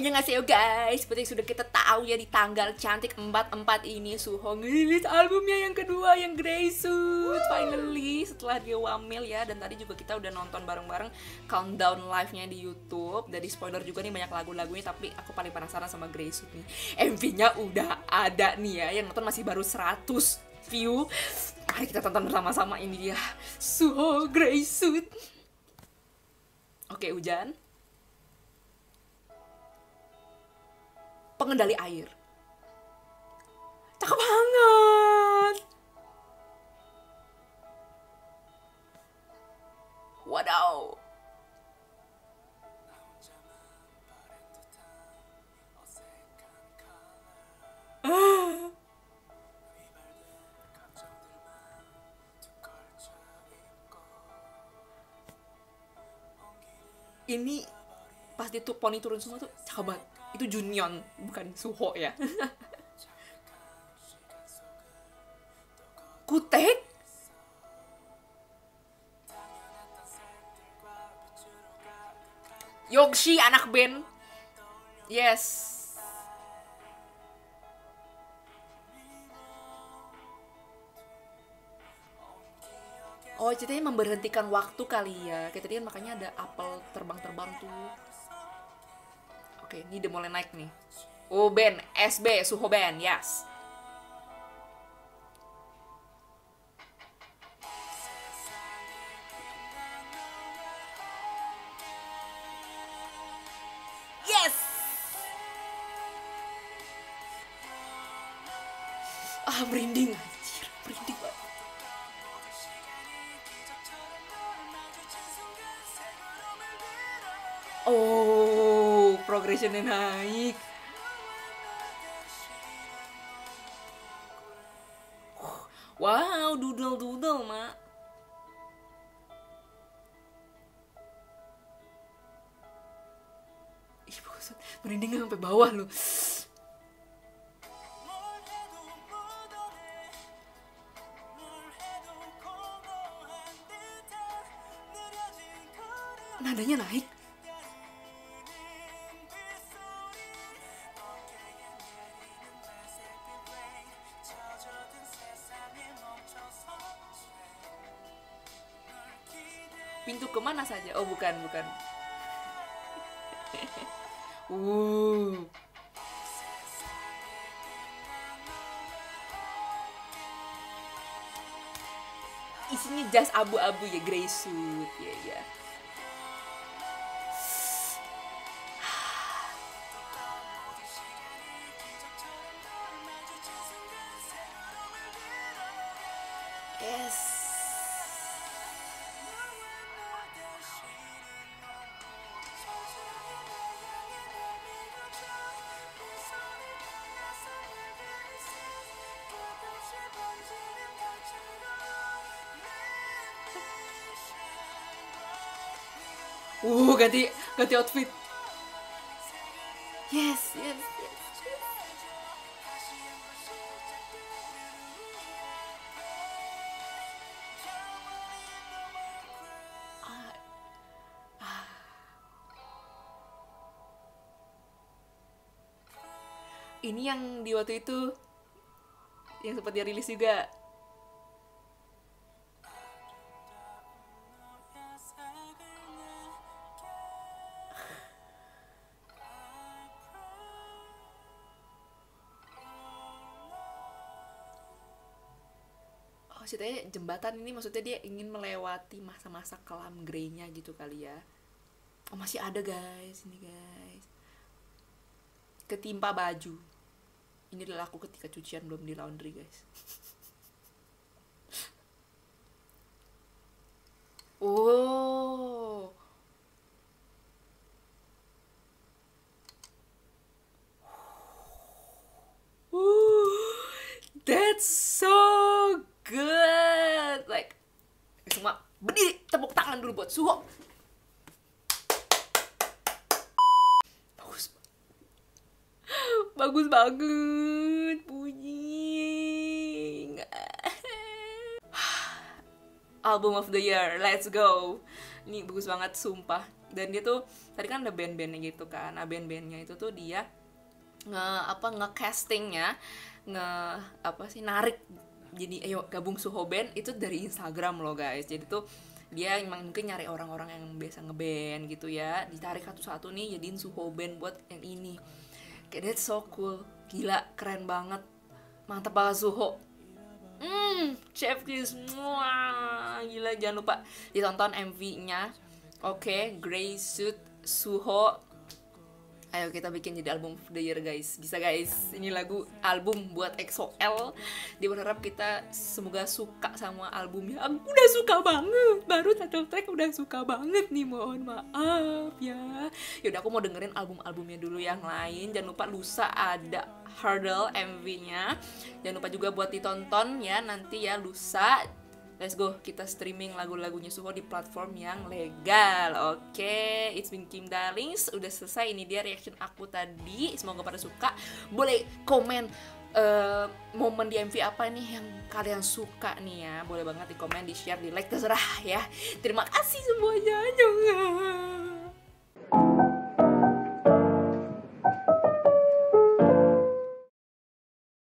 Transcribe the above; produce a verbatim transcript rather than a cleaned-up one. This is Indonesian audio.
Annyeonghaseyo guys, seperti yang sudah kita tahu ya, di tanggal cantik empat empat ini Suho ngerilis albumnya yang kedua, yang Grey Suit. Finally, setelah dia wamil ya. Dan tadi juga kita udah nonton bareng-bareng countdown live-nya di YouTube. Dari spoiler juga nih banyak lagu-lagunya, tapi aku paling penasaran sama Grey Suit nih. M V-nya udah ada nih ya, yang nonton masih baru seratus view. Mari kita tonton bersama-sama, ini dia Suho Grey Suit. Oke, hujan. Pengendali air. Cakep banget. Wadaw. Ini pas dia tuh poni turun semua tuh cakep banget. Itu Junyeon, bukan Suho ya. Kutek? Yoxi, anak band. Yes. Oh, ceritanya memberhentikan waktu kali ya. Kayak tadi kan makanya ada apel terbang-terbang tuh. Oke, ini udah mulai naik nih. Oh, band S B, Suho Band, yes. Yes! Ah, merinding anjir, merinding banget. Oh, progressionnya naik. Wow, doodle-doodle, Mak. Ih, bagus. Merindingnya sampai bawah loh. Nadanya naik. Pintu kemana saja? Oh, bukan, bukan. uh. Isinya jas abu-abu ya, Grey Suit. Ya, yeah, ya. Yeah. Yes. Uh, ganti ganti outfit. Yes, yes, yes. Ah. Ah. Ini yang di waktu itu yang sempat dia rilis juga. Oh, ceritanya jembatan ini maksudnya dia ingin melewati masa-masa kelam grey-nya gitu kali ya. Oh, masih ada guys, ini guys. Ketimpa baju. Ini adalah aku ketika cucian belum di laundry guys. Oh. That's so good. Like, semua berdiri, tepuk tangan dulu buat Suho. Bagus. Bagus banget. Puji. Album of the year, let's go. Ini bagus banget sumpah. Dan dia tuh tadi kan ada band-bandnya gitu kan. Nah band-bandnya itu tuh dia nge apa nge-castingnya, nge apa sih narik jadi ayo gabung Suho Band itu dari Instagram loh guys. Jadi tuh dia emang mungkin nyari orang-orang yang biasa ngeband gitu ya, ditarik satu-satu nih jadiin Suho Band buat yang ini. Kayak that's so cool, gila keren banget, mantap banget Suho. Hmm, Chef Kiss, muah, gila jangan lupa ditonton M V-nya. Oke, okay, Grey Suit Suho. Ayo kita bikin jadi album of the year guys. Bisa guys, ini lagu album buat E X O L. Dia berharap kita semoga suka sama albumnya. Aku udah suka banget, baru satu track udah suka banget nih, mohon maaf ya. Yaudah aku mau dengerin album-albumnya dulu yang lain. Jangan lupa lusa ada Hurdle M V-nya. Jangan lupa juga buat ditonton ya nanti ya lusa. Let's go, kita streaming lagu-lagunya Suho di platform yang legal. Oke, okay, it's been Kim Darlings. Udah selesai, ini dia reaction aku tadi. Semoga pada suka. Boleh komen uh, momen di M V apa nih yang kalian suka nih ya. Boleh banget di komen, di share, di like, terserah ya. Terima kasih semuanya.